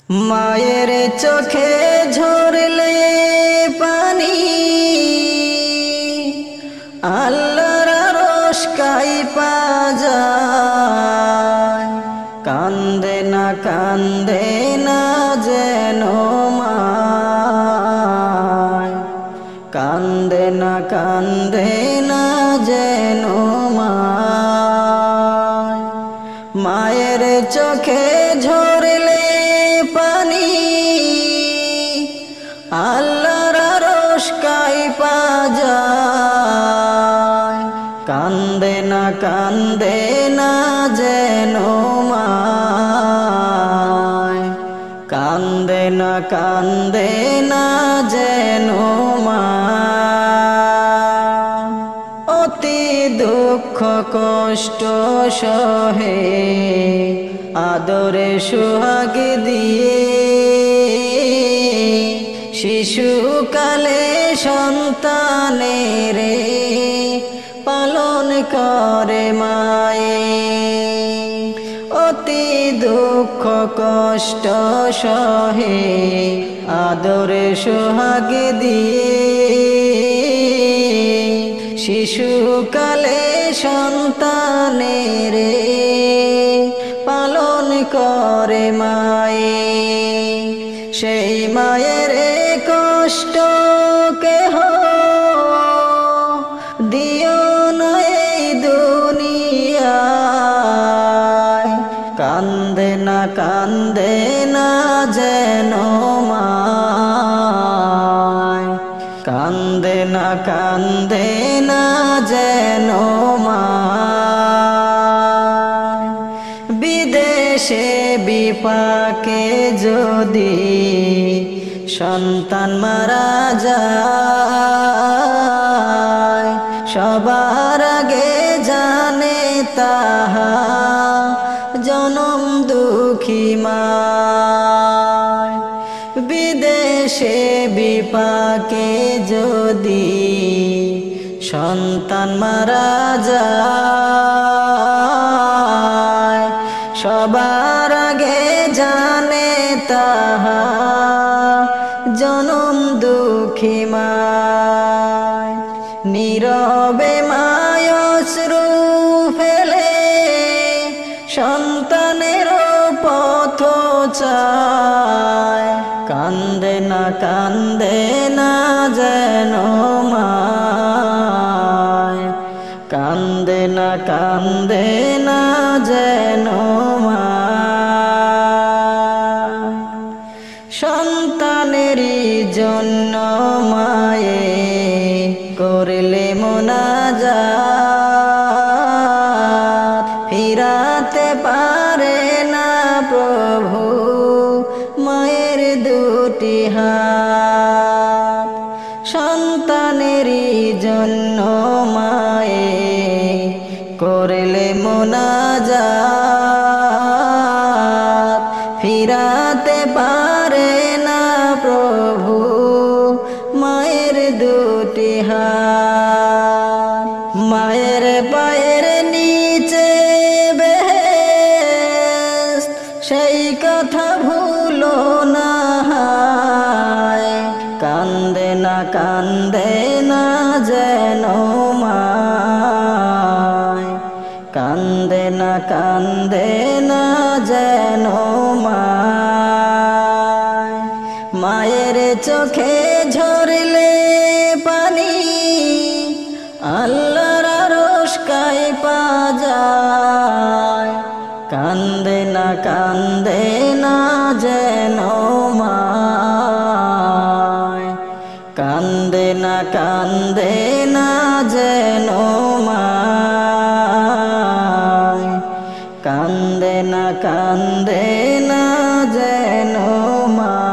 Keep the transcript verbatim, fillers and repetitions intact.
মায়ের চোখে ঝরলে পানি আল্লাহর আরশ কাঁইপা যায়। কান্দে না কান্দে না যেন মায়, কান্দে না কান্দে না যেন মায়। মায়ের চোখে ঝরলে পানি আল্লাহর আরশ কাঁইপা যায়। কান্দে না কান্দে না যেন মায়, কান্দে না কান্দে না যেন মায়। অতি দুঃখ কষ্ট সহে আদরে সোহাগ দিয়ে শিশুকালে সন্তানের পালন করে মায়ে। অতি দুঃখ কষ্ট সহে আদরে সোহাগ দিয়ে শিশুকালে সন্তানের পালন করে মায়ে। সেই মায়ের কষ্ট কেহ দিও না এই দুনিয়ায়। কান্দে না কান্দে না যেন মায়, কান্দে না কান্দে না যেন মায়। বিদেশে বিপাকে যদি সন্তান মারা যায়, সবার আগে জানে তাহা জনম দুঃখী মায়। বিদেশে বিপাকে যদি সন্তান মারা যায়, সবার আগে জানে তাহা জনম দুঃখী মায়। নীরবে মায় অশ্রু ফেলে সন্তানের পথ চায়। কান্দে না কান্দে না যেন মায়, কান্দে না কান্দে না যেন মায়। সন্তানেরই জন্য মায়ে করলে মোনাজাত, ফিরাতে পারে না প্রভু মায়ের দুটি হাত। সন্তানেরই জন্য মায়ে করলে মোনাজাত, ফিরাতে পারে না প্রভু মায়ের দুটি হাত। মায়ের পায়ের নিচে বেহেশত, সেই কথা ভুলো না। কান্দে না কান্দে না যেন মায়, কান্দে না কান্দে না যেন মায়। মায়ের চোখে ঝরলে পানি আল্লাহর আরশ কাঁইপা যায়। কান্দে না কান্দে না যেন মায়, কান্দে না কান্দে না যেন মায়, কান্দে না কান্দে না যেন মায়।